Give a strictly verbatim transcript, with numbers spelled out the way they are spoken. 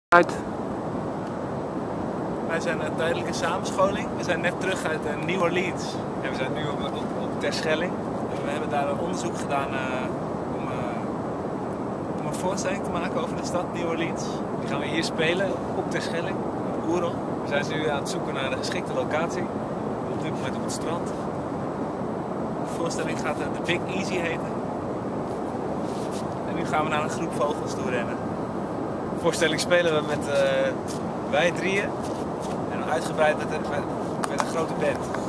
Uit. Wij zijn een tijdelijke samenscholing. We zijn net terug uit uh, New Orleans. En we zijn nu op, op, op Terschelling. En we hebben daar een onderzoek gedaan uh, om, uh, om een voorstelling te maken over de stad New Orleans. Die gaan we hier spelen op Terschelling. Op Oerol. We zijn nu aan het zoeken naar de geschikte locatie. Op dit moment op het strand. De voorstelling gaat uh, The Big Easy heten. En nu gaan we naar een groep vogels toe rennen. De voorstelling spelen we met uh, wij drieën. En uitgebreid met, met, met een grote band.